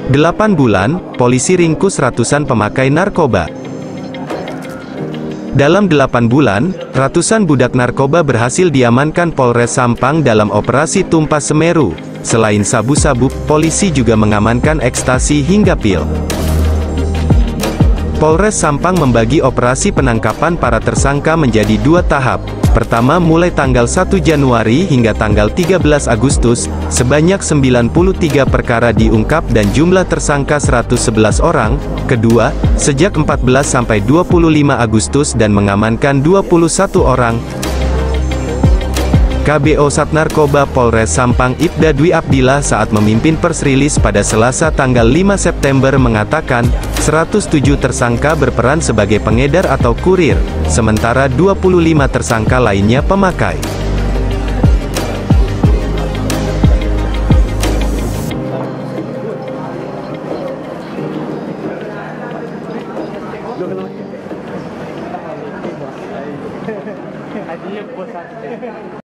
8 bulan, polisi ringkus ratusan pemakai narkoba. Dalam 8 bulan, ratusan budak narkoba berhasil diamankan Polres Sampang dalam operasi Tumpas Semeru. Selain sabu-sabu, polisi juga mengamankan ekstasi hingga pil. Polres Sampang membagi operasi penangkapan para tersangka menjadi 2 tahap. Pertama mulai tanggal 1 Januari hingga tanggal 13 Agustus, sebanyak 93 perkara diungkap dan jumlah tersangka 111 orang. Kedua, sejak 14 sampai 25 Agustus dan mengamankan 21 orang. KBO Satnarkoba Polres Sampang Ibda Dwi Abdillah saat memimpin pers rilis pada Selasa tanggal 5 September mengatakan, 107 tersangka berperan sebagai pengedar atau kurir, sementara 25 tersangka lainnya pemakai.